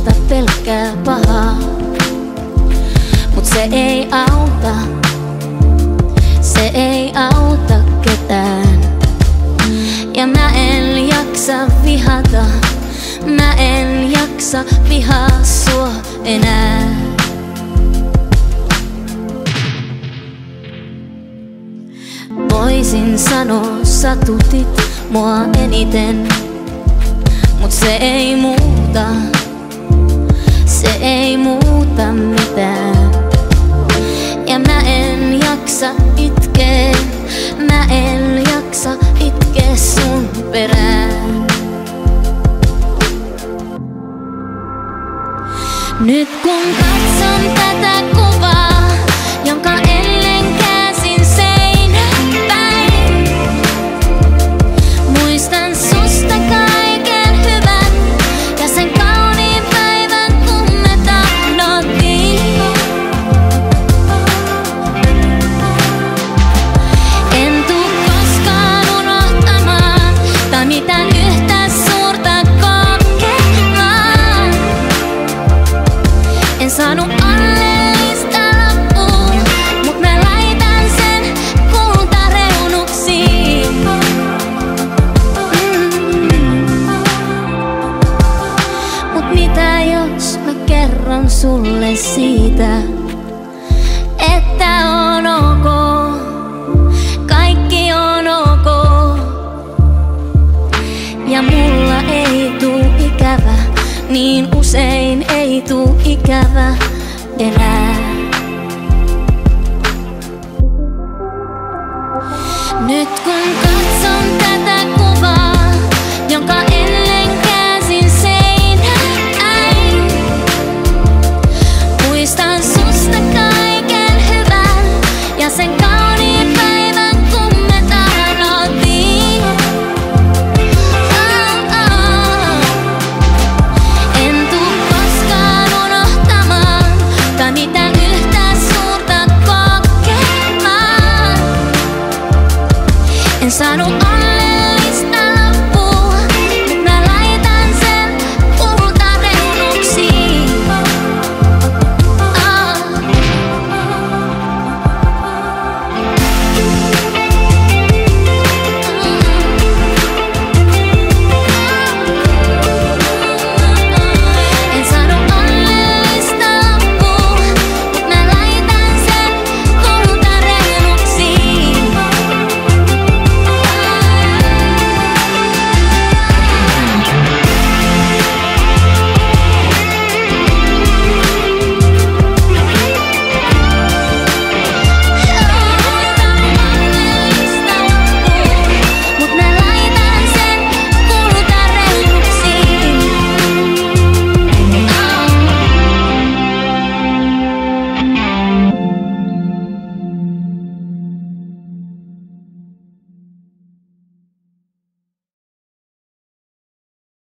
musta pelkkää pahaa. Mut se ei auta, se ei auta ketään. Ja mä en jaksa vihata, mä en jaksa vihaa sua enää. Voisin sanoa satutit mua eniten, mut se ei muuta, se ei muuta mitään. Ja mä en jaksa itkeä, mä en jaksa itkeä sun perään. Nyt kun katson tätä kuvaa, jonka ennen käsin seinään päin, muistan susta kaiken hyvän ja sen kauniin päivän, kun me tahdottiin. En tuu koskaan unohtamaan tai mitään yhtä suurta kokemaan. En saanut onnellista loppuun, mut mä laitan sen kultareunuksiin. Mut mitä jos mä kerron sulle siitä, että on ok, kaikki on ok. Ja mulla ei tuu ikävä, niin usein ei tuu ikävä enää. Nyt kun katson tätä kuvaa, jonka ennen käsin seinään, muistan susta kaiken hyvän ja sen kauniin päivän, kun me tahdottiin. En tuu koskaan unohtamaan tai mitään yhtä suurta kokemaan. En saanut